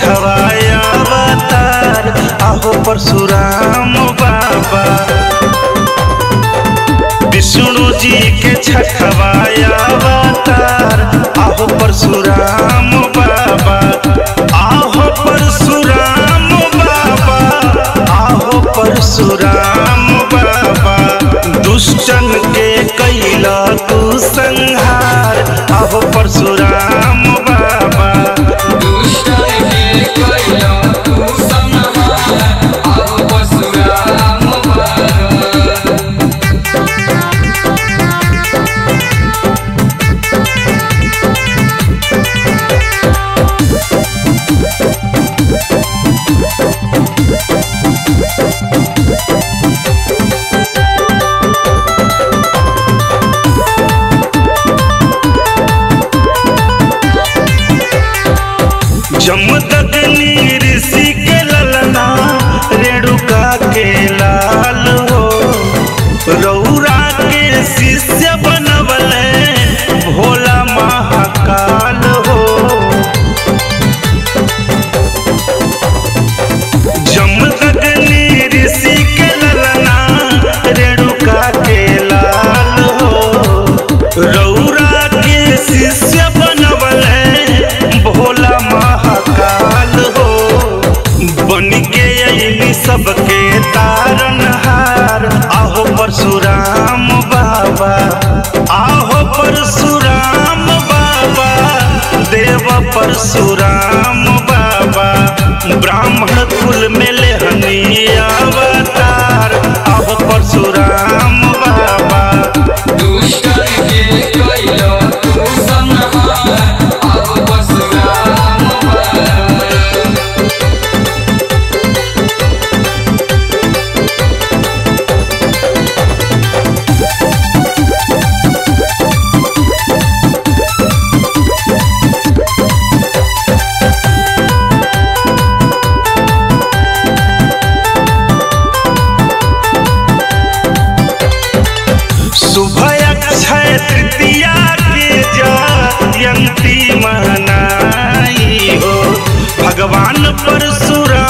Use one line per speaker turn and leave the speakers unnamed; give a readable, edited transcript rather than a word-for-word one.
छठवाया अवतार आहो परशुराम बाबा। विष्णु जी के छठवाया अवतार आहो परशुराम बाबा। आहो परशुराम बाबा, आहो परशुराम बाबा। दुष्टन के कैला तू संहार आहो परशुराम बाबा।
दुष्टन के कैला तू संहार आहो परशुराम बाबा।
जमदग्नि ऋषि के ललना रेणुका के लाल हो। रौरा के शिष्य बनवले भोला महाकाल हो। जमदग्नि ऋषि के ललना रेणुका के लाल हो। रौरा के शिष्य बनवले भोला महाकाल हो। बन के अइनी सबके तारनहार आहो परशुराम बाबा। आहो परशुराम बाबा, देव परशुराम बाबा। ब्राह्मण कुल में लेहनी अवतार आहो परशुराम बाबा।
दुष्टन के कैला तू संहार आहो परशुराम बाबा।
शुभ अक्षय तृतीया के जयंती मनाई हो। भगवान परशुराम